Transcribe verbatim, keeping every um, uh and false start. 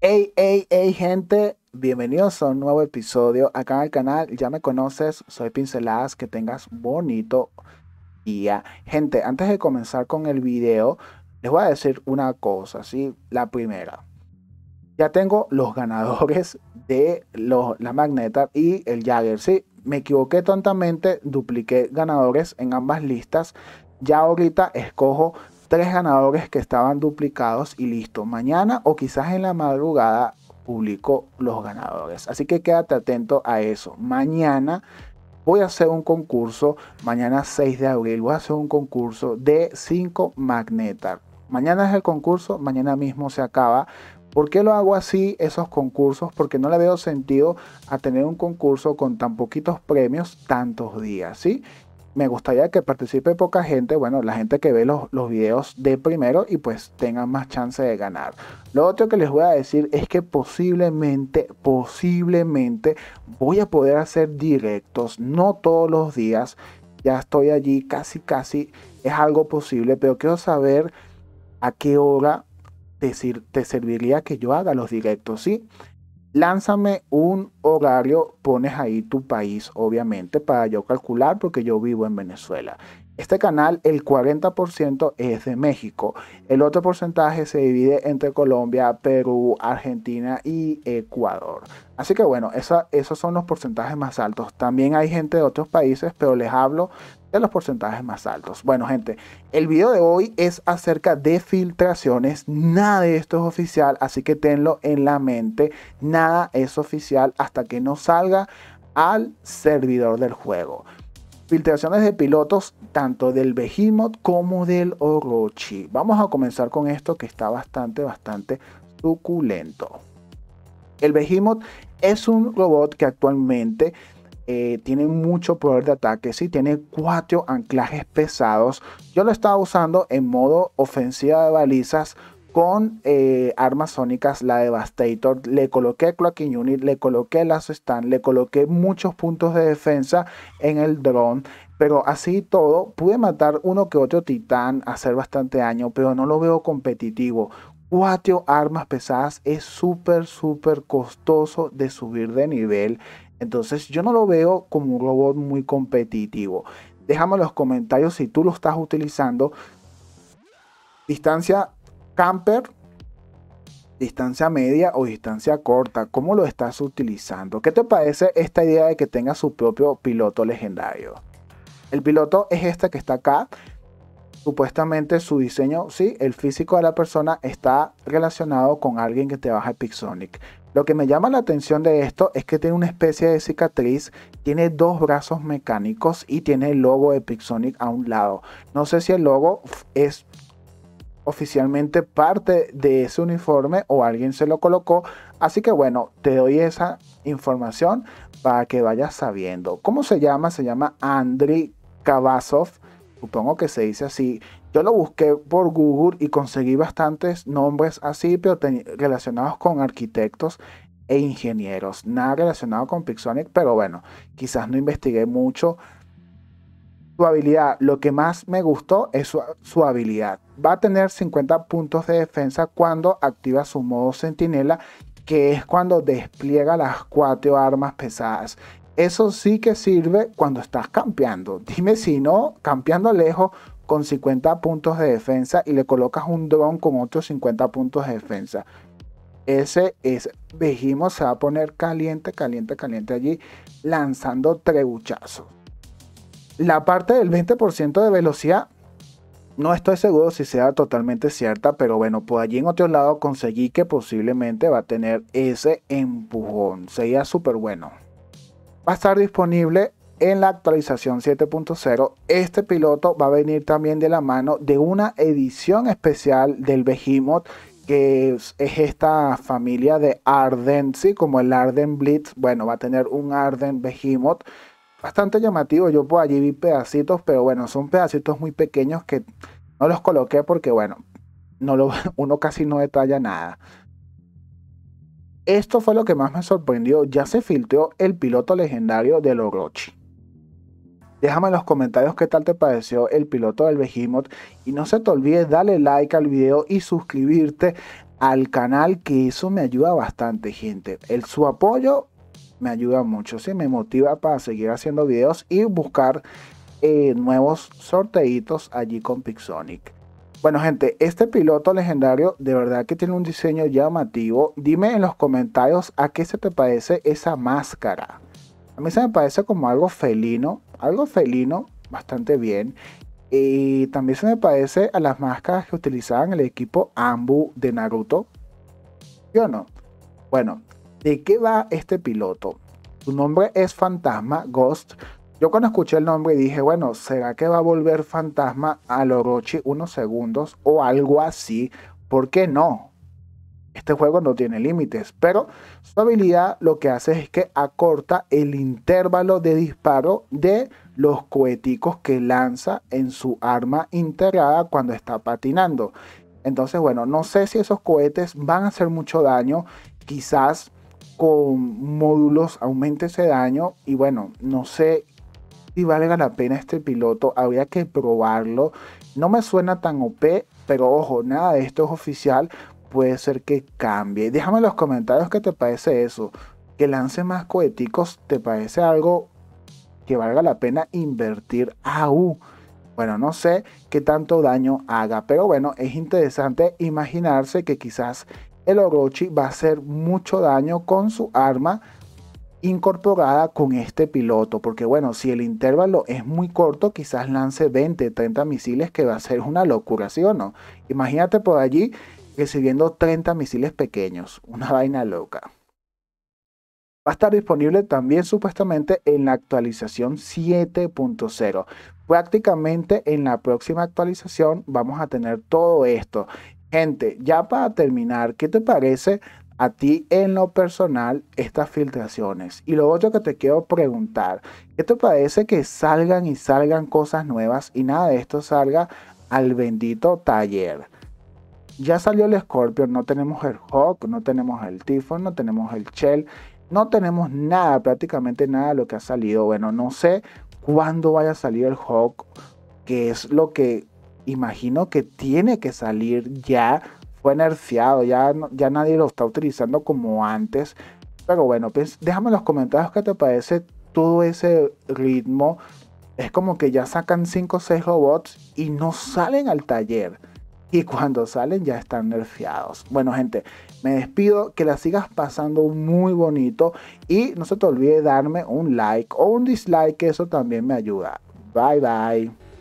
Hey, hey, hey, gente, bienvenidos a un nuevo episodio acá en el canal. Ya me conoces, soy Pinceladas, que tengas bonito día. Gente, antes de comenzar con el video, les voy a decir una cosa, ¿sí? La primera, ya tengo los ganadores de los, la Magneta y el Jagger, ¿sí? Me equivoqué tontamente, dupliqué ganadores en ambas listas. Ya ahorita escojo tres ganadores que estaban duplicados y listo. Mañana o quizás en la madrugada publico los ganadores. Así que quédate atento a eso. Mañana voy a hacer un concurso, mañana seis de abril, voy a hacer un concurso de cinco Magnetar. Mañana es el concurso, mañana mismo se acaba. ¿Por qué lo hago así, esos concursos? Porque no le veo sentido a tener un concurso con tan poquitos premios tantos días, ¿sí? Me gustaría que participe poca gente, bueno, la gente que ve los, los videos de primero y pues tengan más chance de ganar. Lo otro que les voy a decir es que posiblemente, posiblemente voy a poder hacer directos, no todos los días, ya estoy allí, casi, casi es algo posible, pero quiero saber a qué hora te, te serviría que yo haga los directos, ¿sí? Lánzame un horario, pones ahí tu país, obviamente, para yo calcular, porque yo vivo en Venezuela. Este canal, el cuarenta por ciento es de México. El otro porcentaje se divide entre Colombia, Perú, Argentina y Ecuador. Así que bueno, esa, esos son los porcentajes más altos. También hay gente de otros países, pero les hablo de los porcentajes más altos. Bueno, gente, el video de hoy es acerca de filtraciones. Nada de esto es oficial, así que tenlo en la mente. Nada es oficial hasta que no salga al servidor del juego. Filtraciones de pilotos tanto del Behemoth como del Orochi. Vamos a comenzar con esto que está bastante, bastante suculento. El Behemoth es un robot que actualmente eh, tiene mucho poder de ataque, sí, tiene cuatro anclajes pesados. Yo lo estaba usando en modo ofensiva de balizas con eh, armas sónicas, la Devastator. Le coloqué Cloaking Unit, le coloqué Lazo Stand, le coloqué muchos puntos de defensa en el drone. Pero así todo, pude matar uno que otro titán, hacer bastante daño, pero no lo veo competitivo. Cuatro armas pesadas es súper, súper costoso de subir de nivel. Entonces yo no lo veo como un robot muy competitivo. Déjame en los comentarios si tú lo estás utilizando. Distancia camper, distancia media o distancia corta. ¿Cómo lo estás utilizando? ¿Qué te parece esta idea de que tenga su propio piloto legendario? El piloto es este que está acá. Supuestamente su diseño, sí, el físico de la persona está relacionado con alguien que trabaja en Pixonic. Lo que me llama la atención de esto es que tiene una especie de cicatriz, tiene dos brazos mecánicos y tiene el logo de Pixonic a un lado. No sé si el logo es oficialmente parte de ese uniforme o alguien se lo colocó. Así que bueno, te doy esa información para que vayas sabiendo. ¿Cómo se llama? Se llama Andriy Kavazov. Supongo que se dice así. Yo lo busqué por Google y conseguí bastantes nombres así, pero relacionados con arquitectos e ingenieros. Nada relacionado con Pixonic, pero bueno, quizás no investigué mucho. Su habilidad, lo que más me gustó es su, su habilidad. Va a tener cincuenta puntos de defensa cuando activa su modo centinela, que es cuando despliega las cuatro armas pesadas. Eso sí que sirve cuando estás campeando. Dime si no, campeando lejos con cincuenta puntos de defensa y le colocas un dron con otros cincuenta puntos de defensa. Ese es Behemoth, se va a poner caliente, caliente, caliente allí, lanzando trebuchazos. La parte del veinte por ciento de velocidad, no estoy seguro si sea totalmente cierta, pero bueno, por allí en otro lado conseguí que posiblemente va a tener ese empujón. Sería súper bueno. Va a estar disponible en la actualización siete punto cero. Este piloto va a venir también de la mano de una edición especial del Behemoth, que es, es esta familia de Arden, ¿sí? Como el Arden Blitz. Bueno, va a tener un Arden Behemoth bastante llamativo. Yo por allí vi pedacitos, pero bueno, son pedacitos muy pequeños que no los coloqué porque bueno, no lo, uno casi no detalla nada. Esto fue lo que más me sorprendió. Ya se filtró el piloto legendario del Orochi. Déjame en los comentarios qué tal te pareció el piloto del Behemoth. Y no se te olvide darle like al video y suscribirte al canal, que eso me ayuda bastante, gente. El, su apoyo me ayuda mucho, ¿sí? Me motiva para seguir haciendo videos y buscar eh, nuevos sorteitos allí con Pixonic. Bueno, gente, este piloto legendario de verdad que tiene un diseño llamativo. Dime en los comentarios a qué se te parece esa máscara. A mí se me parece como algo felino, algo felino, bastante bien. Y también se me parece a las máscaras que utilizaban el equipo Anbu de Naruto. ¿Sí o no? Bueno, ¿de qué va este piloto? Su nombre es Fantasma, Ghost. Yo cuando escuché el nombre dije, bueno, ¿será que va a volver Fantasma al Orochi unos segundos o algo así? ¿Por qué no? Este juego no tiene límites, pero su habilidad lo que hace es que acorta el intervalo de disparo de los coheticos que lanza en su arma integrada cuando está patinando. Entonces, bueno, no sé si esos cohetes van a hacer mucho daño. Quizás con módulos aumente ese daño. Y bueno, no sé si valga la pena este piloto. Habría que probarlo. No me suena tan O P, pero ojo, nada de esto es oficial. Puede ser que cambie. Déjame en los comentarios qué te parece eso. Que lance más coheticos, ¿te parece algo que valga la pena invertir? ¡Au! Bueno, no sé qué tanto daño haga, pero bueno, es interesante imaginarse que quizás el Orochi va a hacer mucho daño con su arma incorporada con este piloto, porque bueno, si el intervalo es muy corto, quizás lance veinte, treinta misiles, que va a ser una locura, ¿sí o no? Imagínate por allí recibiendo treinta misiles pequeños, una vaina loca. Va a estar disponible también supuestamente en la actualización siete punto cero. Prácticamente en la próxima actualización vamos a tener todo esto. Gente, ya para terminar, ¿qué te parece a ti en lo personal estas filtraciones? Y lo otro que te quiero preguntar, ¿qué te parece que salgan y salgan cosas nuevas y nada de esto salga al bendito taller? Ya salió el Scorpion, no tenemos el Hawk, no tenemos el Typhon, no tenemos el Shell, no tenemos nada, prácticamente nada de lo que ha salido. Bueno, no sé cuándo vaya a salir el Hawk, que es lo que imagino que tiene que salir ya. Fue nerfeado, ya, no, ya nadie lo está utilizando como antes. Pero bueno, pues déjame en los comentarios qué te parece todo ese ritmo. Es como que ya sacan cinco o seis robots y no salen al taller. Y cuando salen ya están nerfeados. Bueno, gente, me despido. Que la sigas pasando muy bonito. Y no se te olvide darme un like o un dislike, que eso también me ayuda. Bye, bye.